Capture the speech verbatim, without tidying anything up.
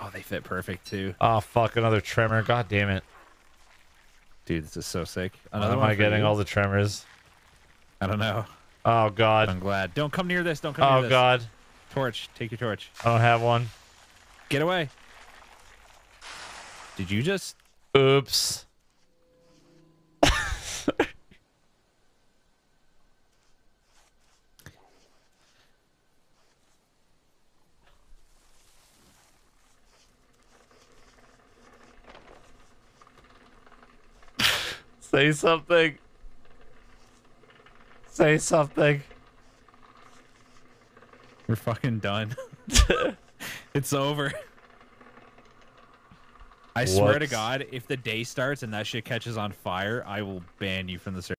Oh, they fit perfect too. Oh, fuck, another tremor. God damn it. Dude, this is so sick. Why Another am one I for getting you? all the tremors? I don't know. Oh, God. I'm glad. Don't come near this. Don't come near Oh, this. God. Torch. Take your torch. I don't have one. Get away. Did you just... Oops. Say something. Say something. We're fucking done. It's over. I swear What? to God, if the day starts and that shit catches on fire, I will ban you from the server.